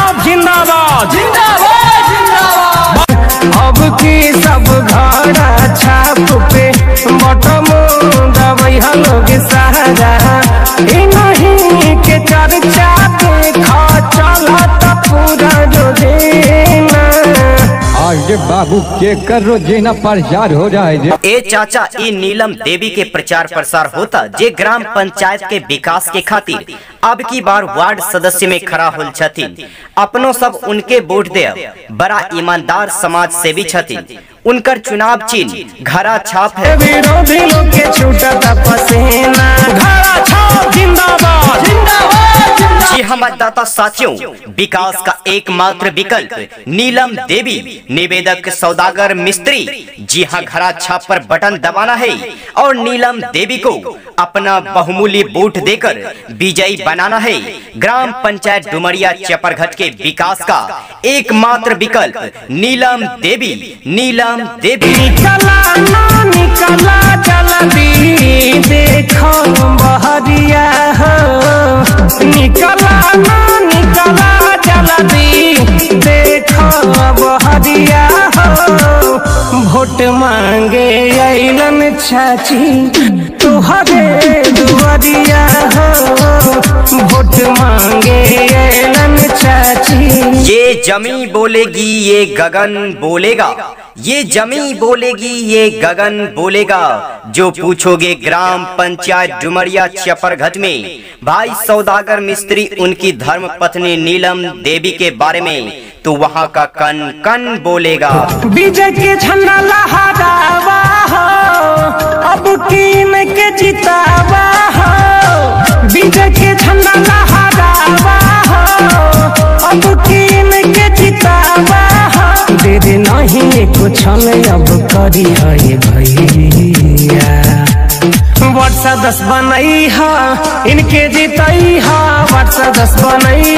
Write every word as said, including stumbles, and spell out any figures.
छाप जिंदाबाद जिंदाबाद जिंदाबाद। अब की सब घड़ा छाप पे बटम दबई लोग सहारा नहीं के चर्चा देखा चलत पूरा जो देना। आज बाबू के करो जेना प्रचार हो जाए। ए चाचा ई नीलम देवी के प्रचार प्रसार होता जे ग्राम पंचायत के विकास के खातिर अब की बार वार्ड सदस्य में खड़ा होल छथिन। अपनो सब उनके वोट दे। बड़ा ईमानदार समाज सेवी छथिन। उनकर चुनाव चिन्ह घड़ा छाप है। विरोधी लोग के छूटता पसीना घड़ा छाप जिंदाबाद जिंदाबाद। जी हाँ मतदाता साथियों, विकास का एकमात्र विकल्प नीलम देवी, निवेदक सौदागर मिस्त्री। जी हाँ, घड़ा छाप पर बटन दबाना है और नीलम देवी को अपना बहुमूल्य वोट देकर विजयी बनाना है। ग्राम पंचायत डुमरिया चपरघट के विकास का एकमात्र विकल्प नीलम देवी, नीलम देवी। निकला ना निकला जल्दी देखो बहरिया हो, निकला ना निकला जल्दी देखो बहरिया हो। वोट मांगे अइलन चाची तुहरे दुआरिया हो, वोट मांगे अइलन चाची। ये जमी बोलेगी ये गगन बोलेगा, ये जमी बोलेगी ये गगन बोलेगा। जो पूछोगे ग्राम पंचायत डुमरिया चपरघट में भाई सौदागर मिस्त्री उनकी धर्म पत्नी नीलम देवी के बारे में, तो वहाँ का कन कन बोलेगा। विजय के झंडा लहरावा हो, अब कीन के जितावा हो। विजय के झंडा लहरावा हो, अब कीन के जितावा हो। दे दे नहीं कुछ अब करी है भैया, वर्षा दस बनई हा इनके जीतई हा, वर्षा दस बनई